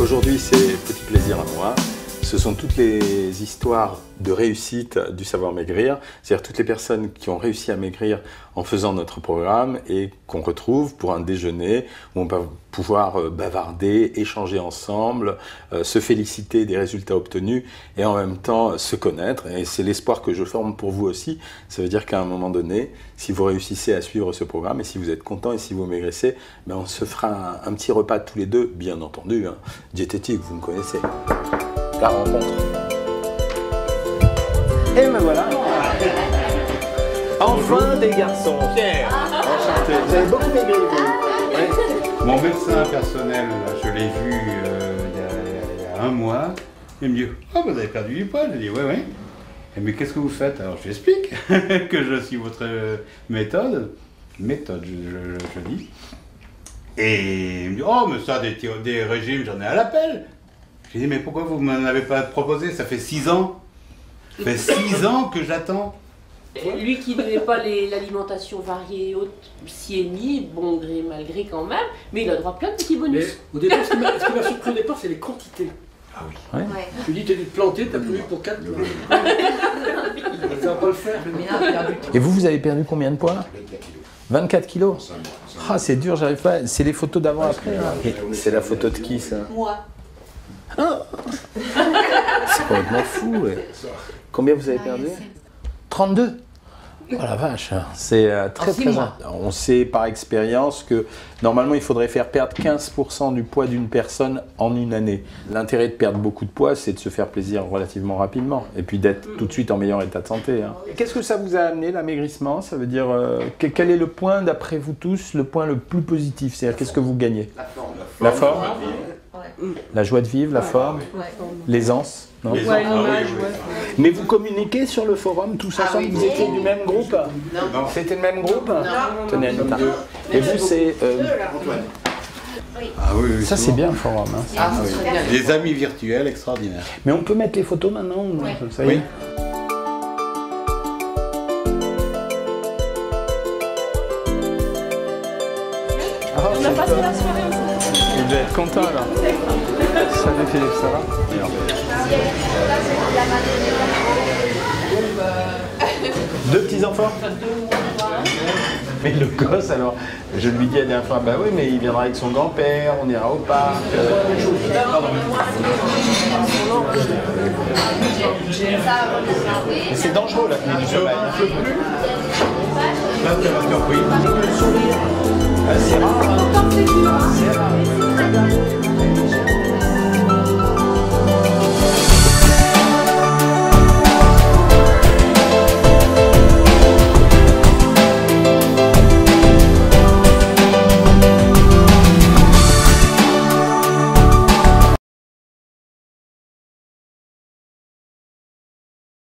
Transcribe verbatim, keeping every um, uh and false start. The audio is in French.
Aujourd'hui, c'est Petit Plaisir à moi. Ce sont toutes les histoires de réussite du Savoir Maigrir, c'est-à-dire toutes les personnes qui ont réussi à maigrir en faisant notre programme et qu'on retrouve pour un déjeuner où on va pouvoir bavarder, échanger ensemble, euh, se féliciter des résultats obtenus et en même temps se connaître. Et c'est l'espoir que je forme pour vous aussi. Ça veut dire qu'à un moment donné, si vous réussissez à suivre ce programme et si vous êtes content et si vous maigrissez, ben on se fera un, un petit repas tous les deux, bien entendu, hein, diététique, vous me connaissez. La rencontre. Et me voilà. Enfin des garçons. Pierre. Enchanté. Vous avez beaucoup maigri, vous. Oui. Mon médecin personnel, je l'ai vu euh, il, y a, il y a un mois. Il me dit « Oh, vous avez perdu du poids ?» Je dis « Oui, oui. » Mais qu'est-ce que vous faites? Alors je lui explique que je suis votre méthode. Méthode, je, je, je dis. Et il me dit « Oh, mais ça, des, des régimes, j'en ai à l'appel. » J'ai dit, mais pourquoi vous ne m'en avez pas proposé? Ça fait six ans. Ça fait six ans que j'attends. Lui qui n'aimait pas l'alimentation variée et haute, s'y est mis, bon gré, mal gré quand même, mais il a droit à plein de petits bonus. Mais au départ, ce qui m'a surpris au départ, c'est les quantités. Ah oui. Ouais. Ouais. Tu dis, t'es dû te planter, t'as plus pour quatre. Ça va pas le faire. Et vous, vous avez perdu combien de poids? vingt-quatre kilos. Ah, c'est dur, j'arrive pas. C'est les photos d'avant-après. Hein. C'est la photo de qui, ça? Moi. Ah. C'est complètement fou. Ouais. Combien vous avez perdu? trente-deux. Oh la vache, c'est euh, très très bien. On sait par expérience que normalement il faudrait faire perdre quinze pour cent du poids d'une personne en une année. L'intérêt de perdre beaucoup de poids, c'est de se faire plaisir relativement rapidement et puis d'être tout de suite en meilleur état de santé. Hein. Qu'est-ce que ça vous a amené, l'amaigrissement? Ça veut dire, euh, quel est le point, d'après vous tous, le point le plus positif? C'est-à-dire, qu'est-ce que vous gagnez? La forme. La forme, ouais. La joie de vivre, la forme, ouais. L'aisance. Non, ouais, ah, oui, oui. Mais vous communiquez sur le forum tous ensemble? Ah, oui. Vous étiez du même groupe? Non. C'était le même groupe? Non. Tenez, Anita. Et vous, c'est... Euh... Ah oui, oui, ça, c'est bien le forum. Hein. Ah, oui. Des amis virtuels extraordinaires. Mais on peut mettre les photos maintenant? Ouais. Ça y est. Oui. Ah, on a passé la soirée ensemble. Vous devez être content alors. Salut Philippe, ça va? Deux petits enfants? Mais le gosse alors, je lui dis la dernière fois, bah oui mais il viendra avec son grand-père, on ira au parc. Mais c'est dangereux la pluie du sommeil. Là, c'est la surprise. C'est rare, hein? C'est rare.